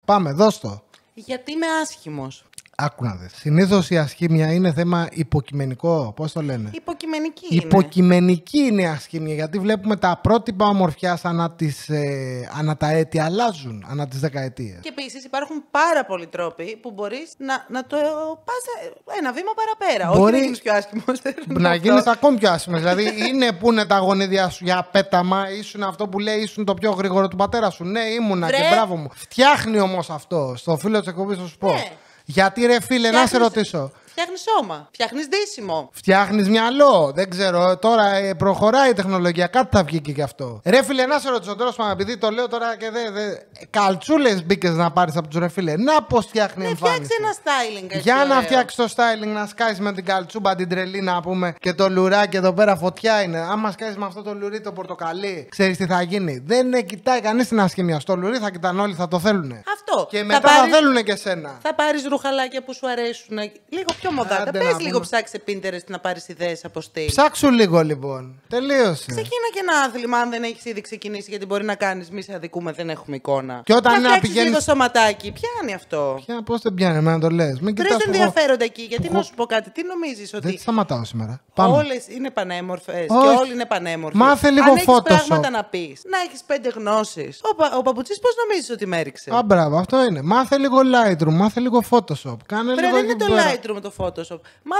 Πάμε, δώσ' το. Γιατί είμαι άσχημος. Άκου να δεις. Συνήθως η ασχήμια είναι θέμα υποκειμενικό. Πώς το λένε? Υποκειμενική είναι. Υποκειμενική είναι η ασχήμια. Γιατί βλέπουμε τα πρότυπα ομορφιάς ανά τα έτη αλλάζουν, ανά τις δεκαετίες. Και επίσης υπάρχουν πάρα πολλοί τρόποι που μπορείς να το πας ένα βήμα παραπέρα. Όχι να γίνεις πιο άσχημος. Να γίνεις ακόμη πιο άσχημος. Δηλαδή είναι που είναι τα γονίδια σου για πέταμα, ήσουν αυτό που λέει ήσουν το πιο γρήγορο του πατέρα σου. Ναι, ήμουνα και μπράβο μου. Φτιάχνει όμως αυτό. Στο φίλο της εκπομπής θα σου πω. Ναι. Γιατί ρε φίλε, να σε ρωτήσω. Φτιάχνεις σώμα, φτιάχνεις ντύσιμο. Φτιάχνεις μυαλό. Δεν ξέρω, τώρα προχωράει η τεχνολογία. Κάτι θα βγει και γι' αυτό. Ρε φίλε, να σε ρωτήσω τώρα, επειδή το λέω τώρα και καλτσούλες μπήκες να πάρεις από τους ρε φίλε. Να πώς φτιάχνει εμφάνιση. Φτιάξε ένα styling. Για να φτιάξεις το styling, να σκάσεις με την καλτσούμπα την τρελή να πούμε και το λουράκι εδώ πέρα φωτιά είναι. Άμα σκάσεις με αυτό το λουρί το πορτοκαλί, ξέρεις τι θα γίνει. Δεν κοιτάει κανείς την ασχήμια. Στο λουρί θα κοιτάνε όλοι, θα το θέλουν. Αυτό. Και μετά θα θέλουν και σένα. Θα πάρεις ρουχαλάκια που σου αρέσουν. Λίγο πιο μοδάτα. Πες λίγο ψάξε Pinterest να πάρεις ιδέες από στυλ. Ψάξου λίγο λοιπόν. Τελείωσε. Ξεκίνα και ένα άθλημα αν δεν έχεις ήδη ξεκινήσει, γιατί μπορεί να κάνεις. Μη σε αδικούμε, δεν έχουμε εικόνα. Και όταν να φτιάξεις πηγαίνεις... λίγο σωματάκι, πιάνει αυτό. Ποια, πώς δεν πιάνει, εμένα το λες. Μην Βρες ενδιαφέροντα εκεί, γιατί να σου πω κάτι, τι νομίζεις ότι. Δεν σταματάω σήμερα. Όλες είναι πανέμορφες και όλοι είναι πανέμορφοι. Μάθε λίγο αν έχεις Photoshop. πράγματα να πεις, να έχεις 5 γνώσεις. Ο παπουτσής πώς νομίζεις ότι με έριξε? Α, μπράβο, αυτό είναι. Μάθε λίγο Lightroom, μάθε λίγο Photoshop. Κάνε λίγο. Δεν είναι το Lightroom με το Photoshop.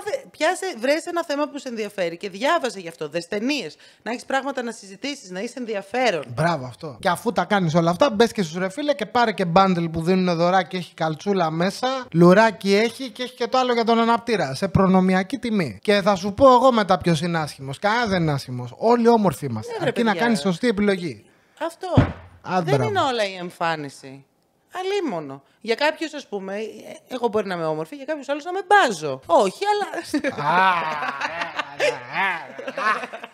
Βρες ένα θέμα που σε ενδιαφέρει και διάβαζε γι' αυτό. Δες ταινίες. Να έχεις πράγματα να συζητήσεις, να είσαι ενδιαφέρον. Μπράβο αυτό. Και αφού τα κάνεις όλα αυτά, μπες και στους ρε φίλε και πάρε και bundle που δίνουν δωράκι. Έχει καλτσούλα μέσα, λουράκι έχει και έχει και το άλλο για τον αναπτήρα. Σε προνομιακή τιμή. Και θα σου πω εγώ μετά ποιος είναι άσχημος. Κανένα δεν είναι άσχημος. Όλοι όμορφοι είμαστε. Αρκεί να κάνεις σωστή επιλογή. Αυτό. Δεν μπράβο. Είναι όλα η εμφάνιση. Αλίμονο. Για κάποιους, ας πούμε, εγώ μπορεί να είμαι όμορφη, για κάποιους άλλους να με μπάζω. Όχι, αλλά.